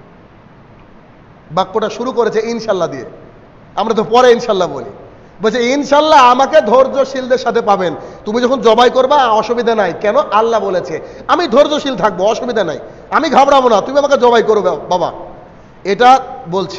বাক্যটা শুরু করেছে ইনশাল্লাহ দিয়ে, আমরা তো পরে ইনশাল্লাহ বলি, বলছে ইনশাল্লাহ আমাকে ধৈর্যশীলদের সাথে পাবেন। তুমি যখন জবাই করবা অসুবিধা নাই, কেন? আল্লাহ বলেছে, আমি ধৈর্যশীল থাকবো, অসুবিধা নাই, আমি ঘাবড়াবো না, তুমি আমাকে জবাই করো বাবা, এটা বলছে।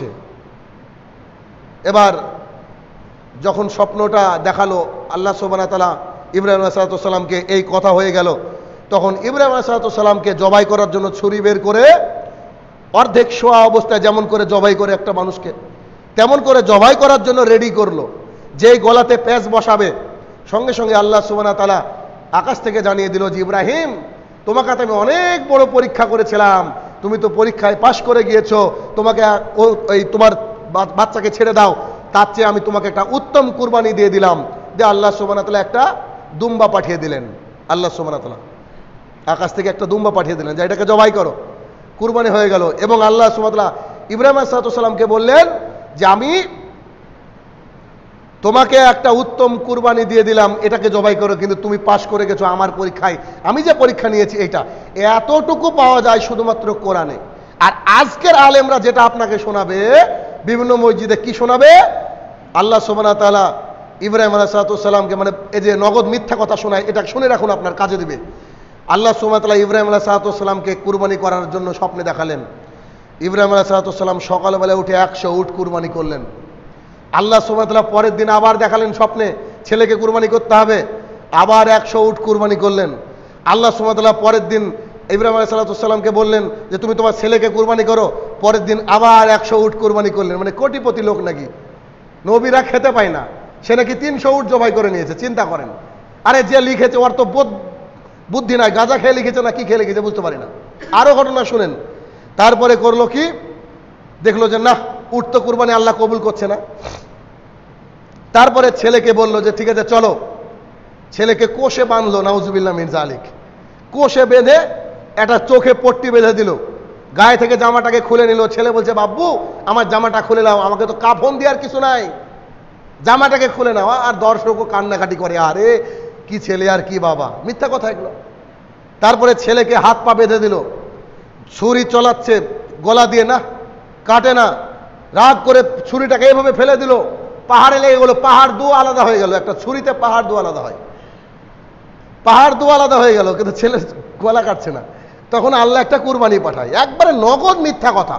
এবার যখন স্বপ্নটা দেখালো আল্লাহ সুবহানাহু ওয়া তাআলা ইব্রাহিম আলাইহিস সালামকে, এই কথা হয়ে গেল, তখন ইব্রাহিম আলাইহিস সালামকে জবাই করার জন্য ছুরি বের করে অর্ধেক শোয়া অবস্থায় যেমন করে জবাই করে একটা মানুষকে, তেমন করে জবাই করার জন্য রেডি করলো। যেই গলাতে পেঁচ বসাবে, সঙ্গে সঙ্গে আল্লাহ সুবহানাহু ওয়া তাআলা আকাশ থেকে জানিয়ে দিল যে ইব্রাহিম, তোমাকে আমি অনেক বড় পরীক্ষা করেছিলাম, তুমি তো পরীক্ষায় পাশ করে গিয়েছো, তোমাকে ওই তোমার বাচ্চাকে ছেড়ে দাও, তার চেয়ে আমি তোমাকে একটা উত্তম কুরবানি দিয়ে দিলাম। যে আল্লাহ সুবহানাহু ওয়া তাআলা একটা দুম্বা পাঠিয়ে দিলেন, আল্লাহ সুবহানাহু ওয়া তাআলা আকাশ থেকে একটা দুম্বা পাঠিয়ে দিলেন যে এটাকে জবাই করো, কুরবানি হয়ে গেল। এবং আল্লাহ সুবহানাহু ওয়া তাআলা ইব্রাহিম আলাইহিস সালামকে বললেন যে আমি তোমাকে একটা উত্তম কুরবানি দিয়ে দিলাম, এটাকে জবাই করো, কিন্তু তুমি পাশ করে গেছো আমার পরীক্ষায়, আমি যে পরীক্ষা নিয়েছি এটা। এতটুকু পাওয়া যায় শুধুমাত্র কোরআনে। আর আজকের আলেমরা যেটা আপনাকে শোনাবে বিভিন্ন মসজিদে, কি শোনাবে? আল্লাহ সুবহানাহু ওয়া তাআলা ইব্রাহিম আলাইহিস সালামকে, মানে এই যে নগদ মিথ্যা কথা শোনায়, এটা শুনে রাখুন, আপনার কাজে দিবে। আল্লাহ সুবহানাহু ওয়া তাআলা ইব্রাহিম আলাইহিস সালামকে কুরবানি করার জন্য স্বপ্নে দেখালেন। ইব্রাহিম আলাইহিস সালাম সকালবেলা উঠে একশো উট কুরবানি করলেন। আল্লাহ সুবহানাহু ওয়া তাআলা পরের দিন আবার দেখালেন স্বপ্নে, ছেলেকে কুরবানি করতে হবে, আবার একশো উট কুরবানি করলেন। আল্লাহ সুবহানাহু ওয়া তাআলা পরের দিন ইব্রাহিম আলাইহিস সালামকে বললেন যে তুমি তোমার ছেলেকে কুরবানি করো, পরের দিন আবার একশো উট কুরবানি করলেন। মানে কোটিপতি লোক নাকি, নবীরা খেতে পায় না, সে নাকি তিনশো উট জবাই করে নিয়েছে। চিন্তা করেন, আরে যে লিখেছে ওর তো বুদ্ধি নাই, গাঁজা খেয়ে লিখেছে না কি খেয়ে লিখেছে বুঝতে পারি না। আরো ঘটনা শুনেন, তারপরে করলো কি, দেখলো যে না, উট তো কুরবানি আল্লাহ কবুল করছে না। তারপরে ছেলেকে বললো যে ঠিক আছে চলো, ছেলেকে কোষে বাঁধলো, নাউজুবিল্লাহ মিন যালিক, কোষে বেঁধে একটা চোখে পট্টি বেঁধে দিল, গায়ে থেকে জামাটাকে খুলে নিল। ছেলে বলছে বাব্বু আমার জামাটা খুলে নাও, আমাকে তো কাফন দেওয়ার কিছু নাই, জামাটাকে খুলে নাও। আর দর্শকও কান্নাকাটি করে, আরে কি ছেলে আর কি বাবা, মিথ্যা কথা এগুলো। তারপরে ছেলেকে হাত পা বেঁধে দিল, ছুরি চলাচ্ছে গলা দিয়ে, না কাটে না, রাগ করে ছুরিটাকে এইভাবে ফেলে দিল, পাহাড়ে লেগে গেল, পাহাড় দু আলাদা হয়ে গেল। একটা ছুরিতে পাহাড় দু আলাদা হয়, পাহাড় দু আলাদা হয়ে গেল, কিন্তু ছেলে গলা কাটছে না। তখন আল্লাহ একটা কুরবানি পাঠায়, একবারে নগদ মিথ্যা কথা।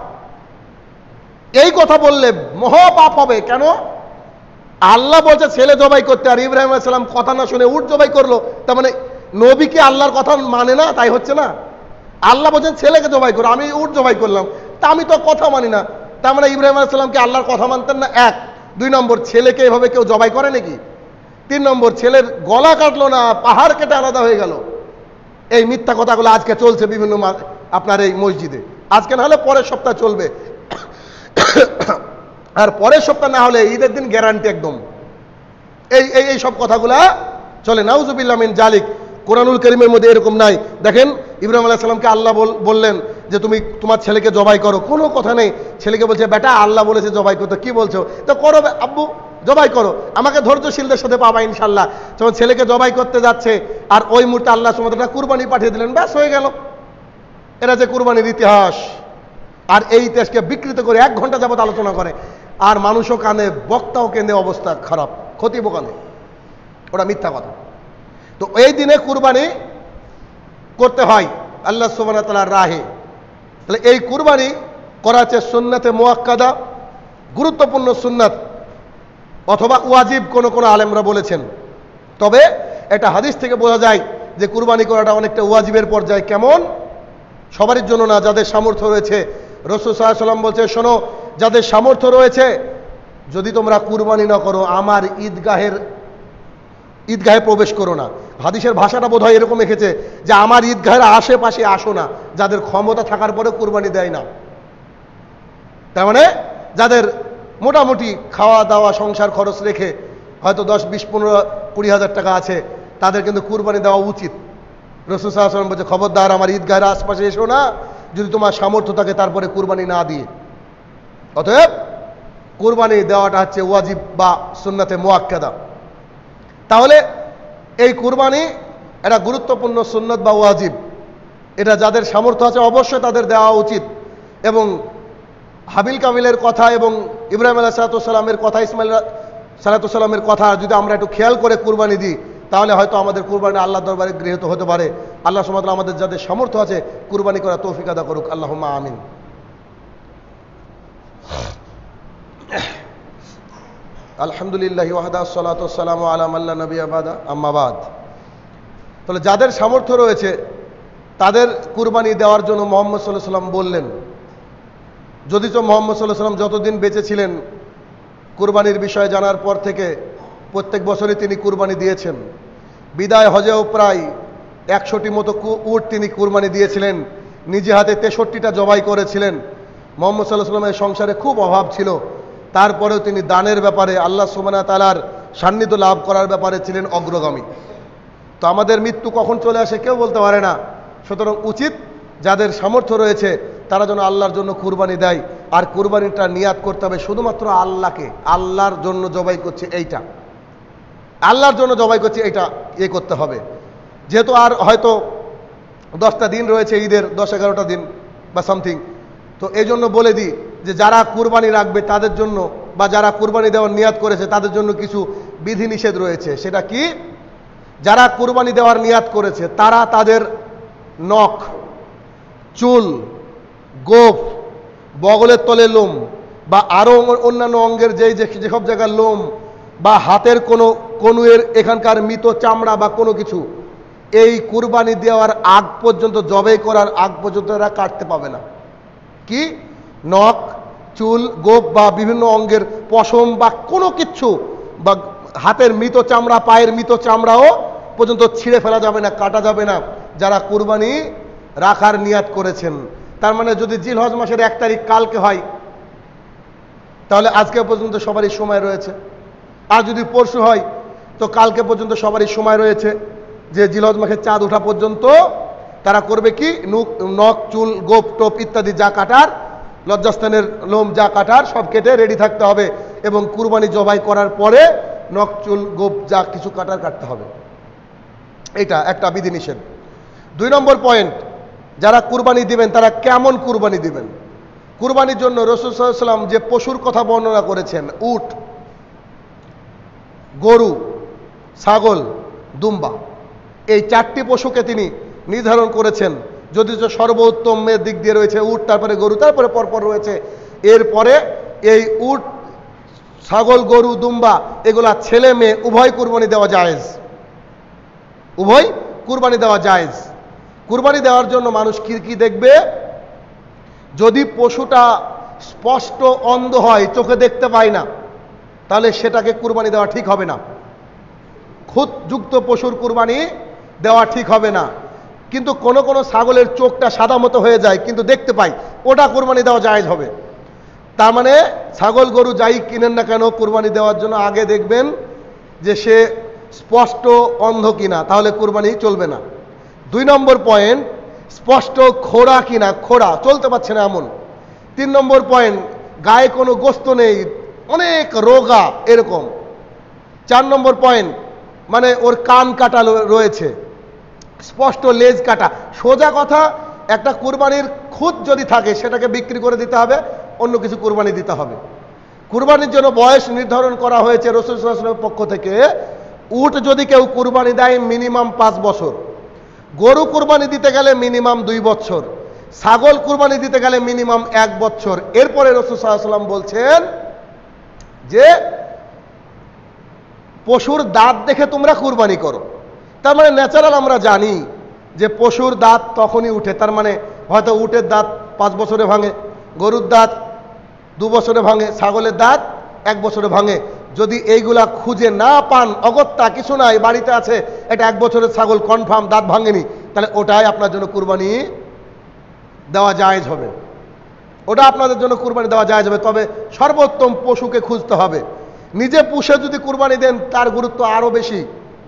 এই কথা বললে মহাপাপ হবে। কেন? আল্লাহ বলছে ছেলে জবাই করতে, আর ইব্রাহিম আলাইহিস সালাম কথা না শুনে উট জবাই করলো। তার মানে নবী কি আল্লাহর কথা মানে না? তাই হচ্ছে না। আল্লাহ বলছেন ছেলেকে জবাই করো, আমি উট জবাই করলাম, তা আমি তো কথা মানি না। তার মানে ইব্রাহিম আলাইহিস সালাম কি আল্লাহর কথা মানতেন না? এক। দুই নম্বর, ছেলেকে এভাবে কেউ জবাই করে নাকি? তিন নম্বর, ছেলের গলা কাটলো না, পাহাড় কেটে আলাদা হয়ে গেল। এই মিথ্যা কথাগুলো আজকে চলছে বিভিন্ন আপনার এই মসজিদে। আজকে না হলে পরের সপ্তাহ চলবে, আর পরের সপ্তাহ না হলে ঈদের দিন গ্যারান্টি একদম। এই এই এই সব কথাগুলা চলে, নাউজুবিল্লাহ মিন যালিক। কোরআনুল কারীমের মধ্যে এরকম নাই। দেখেন ইব্রাহিম আলাইহিস সালামকে আল্লাহ বললেন যে তুমি তোমার ছেলেকে জবাই করো, কোনো কথা নেই। ছেলেকে বলছে বেটা আল্লাহ বলেছে জবাই করতে, কি বলছো? তো করো আব্বু, জবাই করো, আমাকে ধৈর্যশীলদের সাথে পাবা ইনশাল্লাহ। যখন ছেলেকে জবাই করতে যাচ্ছে, আর ওই মুহূর্তে আল্লাহ সুবহানাহু ওয়া তাআলা কুরবানি পাঠিয়ে দিলেন, ব্যাস হয়ে গেল। এরা যে কুরবানির ইতিহাস, আর এই ইতিহাসকে বিকৃত করে এক ঘন্টা যাবত আলোচনা করে, আর মানুষও কানে, বক্তাও কেঁদে, অবস্থা খারাপ, ক্ষতি বোকানে, ওরা মিথ্যা কথা। তো এই দিনে কুরবানি করতে হয় আল্লাহ সুবহানাহু ওয়া তাআলার রাহে। তাহলে এই কুরবানি করা হচ্ছে সুন্নাতে মুআক্কাদা, গুরুত্বপূর্ণ সুন্নাত, অথবা ওয়াজিব কোন কোন আলেমরা বলেছেন। তবে এটা হাদিস থেকে বোঝা যায় যে কুরবানি করাটা অনেকটা ওয়াজিবের পর্যায়ে। কেমন? সবারই জন্য না, যাদের সামর্থ্য রয়েছে। রাসূল সাল্লাল্লাহু আলাইহি ওয়াসাল্লাম বলছে, শোনো, যাদের সামর্থ্য রয়েছে, যদি তোমরা কুরবানি না করো, আমার ঈদগাহের ঈদগাহে প্রবেশ করো না। হাদিসের ভাষাটা বোধহয় এরকম এসেছে যে আমার ঈদগাহের আশেপাশে আসো না, যাদের ক্ষমতা থাকার পরে কুরবানি দেয় না। তার মানে যাদের মোটামুটি খাওয়া দাওয়া সংসার খরচ রেখে হয়তো দশ বিশ পনেরো কুড়ি হাজার টাকা আছে, তাদের কিন্তু কুরবানি দেওয়া উচিত। রাসূল সাল্লাল্লাহু আলাইহি ওয়াসাল্লাম বলছে, খবরদার আমার ঈদগাহের আশপাশে এসো না যদি তোমার সামর্থ্য থাকে তারপরে কুরবানি না দিয়ে। অতএব কুরবানি দেওয়াটা হচ্ছে ওয়াজিব বা সুন্নাতে মুআক্কাদা। তাহলে এই কুরবানি এটা গুরুত্বপূর্ণ সুন্নাত বা ওয়াজিব, এটা যাদের সামর্থ্য আছে অবশ্যই তাদের দেওয়া উচিত। এবং হাবিল কাবিলের কথা এবং ইব্রাহিম আলাইহিস সালামের কথা, ইসমাইল সালাতু সালামের কথা যদি আমরা একটু খেয়াল করে কুরবানি দিই, তাহলে হয়তো আমাদের কুরবানি আল্লাহর দরবারে গৃহীত হতে পারে। আল্লাহ সুবহানাহু ওয়া তাআলা আমাদের যাদের সামর্থ্য আছে কুরবানি করার তৌফিক আদা করুক, আল্লাহুম্মা আমিন। আলহামদুলিল্লাহি ওয়াহদা, আসসালাতু ওয়াসসালামু আলা মান লা নাবিয়্যা বাদা, আম্মা বাদ। তাহলে যাদের সামর্থ্য রয়েছে তাদের কুরবানি দেওয়ার জন্য মুহাম্মদ সাল্লাল্লাহু আলাইহি ওয়াসাল্লাম বললেন। যদিচ মুহাম্মদ সাল্লাল্লাহু আলাইহি ওয়াসাল্লাম যতদিন বেঁচে ছিলেন, কুরবানির বিষয়ে জানার পর থেকে প্রত্যেক বছরই তিনি কুরবানি দিয়েছেন। বিদায় হজেও প্রায় একশোটি মতো উট তিনি কুরবানি দিয়েছিলেন, নিজে হাতে তেষট্টিটা জবাই করেছিলেন। মুহাম্মদ সাল্লাল্লাহু আলাইহি ওয়াসাল্লামের সংসারে খুব অভাব ছিল, তারপরেও তিনি দানের ব্যাপারে আল্লাহ সুবহানাহু ওয়া তাআলার সান্নিধ্য লাভ করার ব্যাপারে ছিলেন অগ্রগামী। তো আমাদের মৃত্যু কখন চলে আসে কেউ বলতে পারে না। সুতরাং উচিত যাদের সামর্থ্য রয়েছে তারা যেন আল্লাহর জন্য কুরবানি দেয়, আর কুরবানিটা নিয়াত করতে হবে শুধুমাত্র আল্লাহকে, আল্লাহর জন্য জবাই করছে এইটা। আল্লাহর জন্য জবাই করছি, এটা ইয়ে করতে হবে। যেহেতু আর হয়তো দশটা দিন রয়েছে ঈদের, দশ এগারোটা দিন বা সামথিং, তো এই জন্য বলে দিই যে যারা কুরবানি রাখবে তাদের জন্য, বা যারা কুরবানি দেওয়ার নিয়াত করেছে তাদের জন্য কিছু বিধিনিষেধ রয়েছে। সেটা কি? যারা কুরবানি দেওয়ার নিয়াত করেছে তারা তাদের নখ, চুল, গোফ, বগলের তলে লোম বা আরও অন্যান্য অঙ্গের যেই যেসব জায়গার লোম বা হাতের কোনো কনুয়ের এখানকার মৃত চামড়া বা কোনো কিছু এই কুরবানি দেওয়ার আগ পর্যন্ত, জবাই করার আগ পর্যন্ত এরা কাটতে পাবে না। কি? নখ, চুল, গোফ বা বিভিন্ন অঙ্গের পশম বা কোনো কিছু, বা হাতের মৃত চামড়া, পায়ের মৃত চামড়াও পর্যন্ত ছিঁড়ে ফেলা যাবে না, কাটা যাবে না যারা কুরবানি রাখার নিয়াত করেছেন। তার মানে যদি জিলহজ মাসের এক তারিখ কালকে হয় তাহলে আজকে পর্যন্ত সবারই সময় রয়েছে, আর যদি পরশু হয় তো কালকে পর্যন্ত সবারই সময় রয়েছে, যে জিলহজ মাসের চাঁদ ওঠা পর্যন্ত তারা করবে কি? নখ, চুল, গোপ টোপ ইত্যাদি যা কাটার, লজ্জাস্থানের লোম যা কাটার সব কেটে রেডি থাকতে হবে, এবং কুরবানি জবাই করার পরে নখ, চুল, গোপ যা কিছু কাটার কাটতে হবে। এটা একটা বিধিনিষেধ। দুই নম্বর পয়েন্ট, যারা কুরবানি দিবেন তারা কেমন কুরবানি দিবেন? কুরবানির জন্য রাসূল সাল্লাল্লাহু আলাইহি ওয়াসাল্লাম যে পশুর কথা বর্ণনা করেছেন, উট, গরু, ছাগল, দুম্বা, এই চারটি পশুকে তিনি নির্ধারণ করেছেন। যদি সর্বোত্তমের দিক দিয়ে রয়েছে উট, তারপরে গরু, তারপরে পরপর রয়েছে। এরপরে এই উট, ছাগল, গরু, দুম্বা এগুলা ছেলে মেয়ে উভয় কুরবানি দেওয়া জায়েজ, উভয় কুরবানি দেওয়া জায়েজ। কুরবানি দেওয়ার জন্য মানুষ কি কি দেখবে? যদি পশুটা স্পষ্ট অন্ধ হয়, চোখে দেখতে পায় না, তাহলে সেটাকে কুরবানি দেওয়া ঠিক হবে না। খুঁতযুক্ত পশুর কুরবানি দেওয়া ঠিক হবে না। কিন্তু কোন কোন ছাগলের চোখটা সাদা মতো হয়ে যায় কিন্তু দেখতে পাই, ওটা কুরবানি দেওয়া জায়েজ হবে। তার মানে ছাগল, গরু যাই কিনেন না কেন কুরবানি দেওয়ার জন্য আগে দেখবেন যে সে স্পষ্ট অন্ধ কিনা, তাহলে কুরবানি চলবে না। দুই নম্বর পয়েন্ট, স্পষ্ট খোড়া কিনা, খোড়া চলতে পারছে না এমন। তিন নম্বর পয়েন্ট, গায়ে কোনো গোস্ত নেই, অনেক রোগা এরকম। চার নম্বর পয়েন্ট, মানে ওর কান কাটা রয়েছে, স্পষ্ট লেজ কাটা। সোজা কথা, একটা কুরবানির খুঁত যদি থাকে সেটাকে বিক্রি করে দিতে হবে, অন্য কিছু কুরবানি দিতে হবে। কুরবানির জন্য বয়স নির্ধারণ করা হয়েছে রাসূল সাল্লাল্লাহু আলাইহি ওয়াসাল্লামের পক্ষ থেকে। উট যদি কেউ কুরবানি দেয় মিনিমাম পাঁচ বছর, গরু কুরবানি দিতে গেলে মিনিমাম দুই বছর, ছাগল কুরবানি দিতে গেলে মিনিমাম এক বছর। এরপরে রাসূল সাল্লাল্লাহু আলাইহি ওয়াসাল্লাম বলছেন যে পশুর দাঁত দেখে তোমরা কুরবানি করো। তার মানে ন্যাচারাল আমরা জানি যে পশুর দাঁত তখনই উঠে, তার মানে হয়তো উটের দাঁত পাঁচ বছরে ভাঙে, গরুর দাঁত দু বছরে ভাঙে, ছাগলের দাঁত এক বছরে ভাঙে। যদি এইগুলা খুঁজে না পান, অগত্যা কিছু নাই, বাড়িতে আছে এটা এক বছরের ছাগল কনফার্ম দাঁত ভাঙেনি, তাহলে ওটাই আপনার জন্য কুরবানি দেওয়া জায়েজ হবে, ওটা আপনাদের জন্য কুরবানি দেওয়া জায়েজ হবে। তবে সর্বোত্তম পশুকে খুঁজতে হবে। নিজে পুষে যদি কুরবানি দেন তার গুরুত্ব আরো বেশি।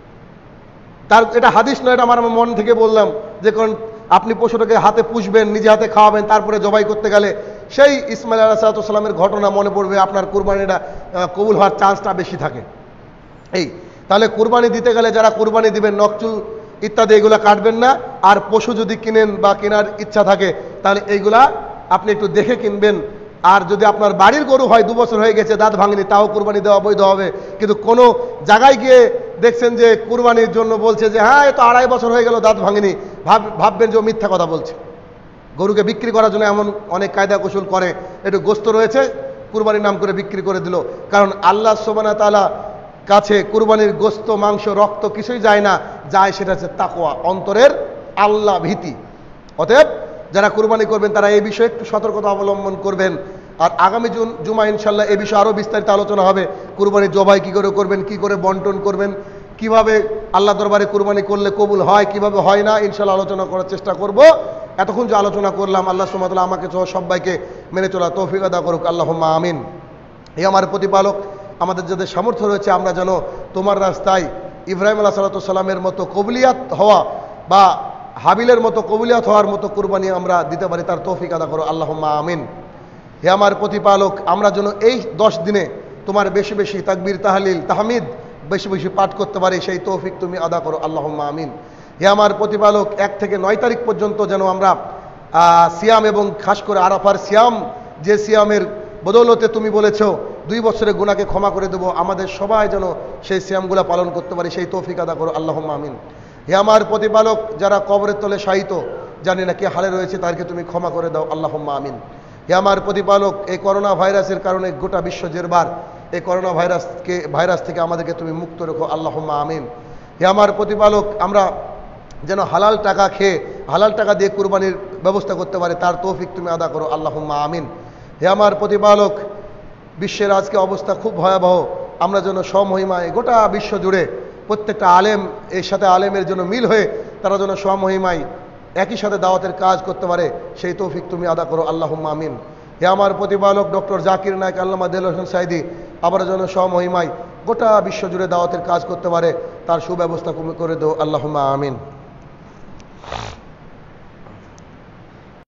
তার এটা হাদিস নয়, এটা আমার মন থেকে বললাম, যে কারণ আপনি পশুটাকে হাতে পুষবেন, নিজে হাতে খাওয়াবেন, তারপরে জবাই করতে গেলে সেই ইসমাইল আলাইহিস সালামের ঘটনা মনে পড়বে, আপনার কুরবানিটা কবুল হওয়ার চান্সটা বেশি থাকে। এই তাহলে কুরবানি দিতে গেলে যারা কুরবানি দিবেন নকচুল ইত্যাদি এগুলা কাটবেন না। আর পশু যদি কিনেন বা কেনার ইচ্ছা থাকে তাহলে এইগুলা আপনি একটু দেখে কিনবেন। আর যদি আপনার বাড়ির গরু হয়, দু বছর হয়ে গেছে, দাঁত ভাঙেনি, তাও কুরবানি দেওয়া বৈধ হবে। কিন্তু কোনো জায়গায় গিয়ে দেখছেন যে কুরবানির জন্য বলছে যে হ্যাঁ এ তো আড়াই বছর হয়ে গেল দাঁত ভাঙেনি, ভাব ভাববেন যে ও মিথ্যা কথা বলছে। গরুকে বিক্রি করার জন্য এমন অনেক কায়দা কৌশল করে, একটু গোস্ত রয়েছে কুরবানির নাম করে বিক্রি করে দিল। কারণ আল্লাহ সুবহানাহু ওয়া তাআলা কাছে কুরবানির গোস্ত, মাংস, রক্ত কিছুই যায় না, যায় সেটা হচ্ছে তাকওয়া, অন্তরের আল্লাহ ভীতি। অতএব যারা কুরবানি করবেন তারা এই বিষয়ে একটু সতর্কতা অবলম্বন করবেন। আর আগামী জুন জুমা ইনশাল্লাহ এই বিষয়ে আরও বিস্তারিত আলোচনা হবে। কুরবানি জবাই কী করে করবেন, কি করে বন্টন করবেন, কিভাবে আল্লাহ দরবারে কুরবানি করলে কবুল হয়, কিভাবে হয় না, ইনশাল্লাহ আলোচনা করার চেষ্টা করব। এতক্ষণ যে আলোচনা করলাম আল্লাহ সুবহানাহু ওয়া তাআলা আমাকে সহ সবাইকে মেনে চলা তৌফিক আদা করুক, আল্লাহুম্মা আমিন। হে আমার প্রতিপালক, আমাদের যাদের সামর্থ্য রয়েছে আমরা যেন তোমার রাস্তায় ইব্রাহিম আলাইহিস সালামের মতো কবুলিয়াত হওয়া বা হাবিলের মতো কবুলিয়াত হওয়ার মতো কুরবানি আমরা দিতে পারি, তার তৌফিক আদা করো, আল্লাহুম্মা আমিন। হে আমার প্রতিপালক, আমরা যেন এই দশ দিনে তোমার বেশি বেশি তাকবীর, তাহলিল, তাহমিদ, বেশি বেশি পাঠ করতে পারি সেই তৌফিক তুমি আদা করো, আল্লাহুম্মা আমিন। হে আমার প্রতিপালক, এক থেকে নয় তারিখ পর্যন্ত যেন আমরা সিয়াম এবং খাস করে আরাফার সিয়াম, যে সিয়ামের বদৌলতে তুমি বলেছো দুই বছরের গুনাহকে ক্ষমা করে দেবো, আমাদের সবাই যেন সেই সিয়ামগুলো পালন করতে পারি সেই তৌফিক আদা করো, আল্লাহুম্মা আমিন। হে আমার প্রতিপালক, যারা কবরের তলে শায়িত জানি না কি হালে রয়েছে তাদেরকে তুমি ক্ষমা করে দাও, আল্লাহুম্মা আমিন। হে আমার প্রতিপালক, এই করোনা ভাইরাসের কারণে গোটা বিশ্ব জেরবার, এই করোনা ভাইরাসকে ভাইরাস থেকে আমাদেরকে তুমি মুক্ত রেখো, আল্লাহুম্মা আমিন। হে আমার প্রতিপালক, আমরা যেন হালাল টাকা খেয়ে হালাল টাকা দিয়ে কুরবানির ব্যবস্থা করতে পারে তার তৌফিক তুমি আদা করো, আল্লাহুম্মা আমিন। হে আমার প্রতিপালক, বিশ্বের আজকে অবস্থা খুব ভয়াবহ, আমরা যেন স্বমহিমায় গোটা বিশ্ব জুড়ে প্রত্যেকটা আলেম এর সাথে আলেমের জন্য মিল হয়ে তারা যেন স্বমহিমায় একই সাথে দাওয়াতের কাজ করতে পারে সেই তৌফিক তুমি আদা করো, আল্লাহুম্মা আমিন। হে আমার প্রতিপালক, ডক্টর জাকির নায়েক, আল্লামা দেলোয়ার হোসেন সাইদি আবার যেন স্বমহিমায় গোটা বিশ্ব জুড়ে দাওয়াতের কাজ করতে পারে তার সুব্যবস্থা তুমি করে দাও, আল্লাহুম্মা আমিন।